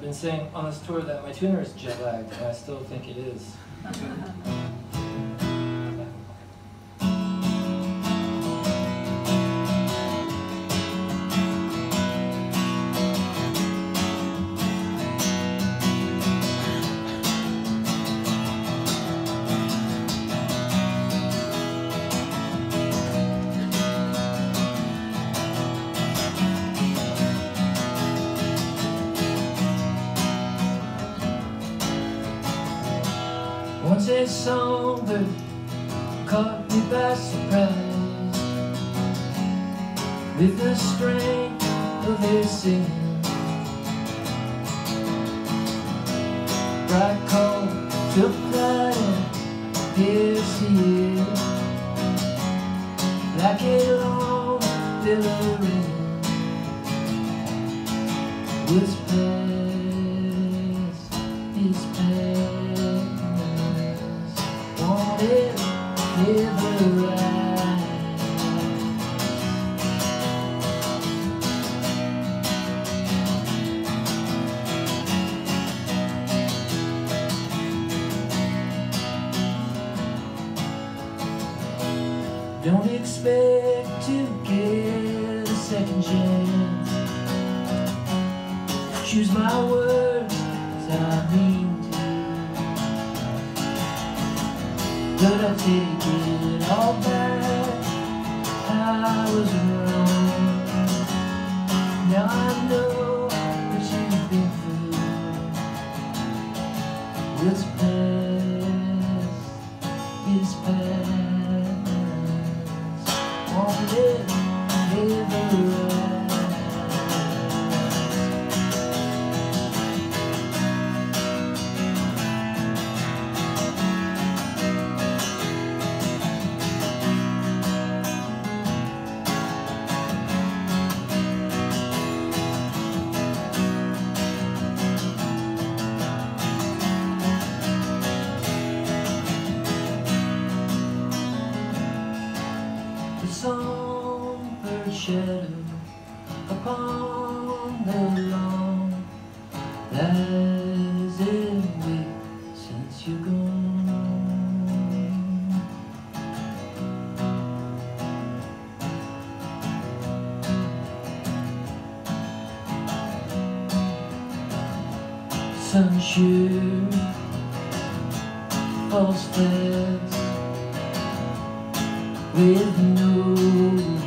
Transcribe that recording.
I've been saying on this tour that my tuner is jet lagged, and I still think it is. Once a songbird caught me by surprise with the strength of his singing. Bright call took flight and pierced the air like a long bill ringing. What's past is past. Never rise. Don't expect to get a second chance. Choose my words as I mean to, but I take it all back. I was wrong. Now I know what you've been through. What's past is past. Won't it ever rise? Songbird shadow upon the lawn lies in wait since you're gone. Sun sure falls fast with no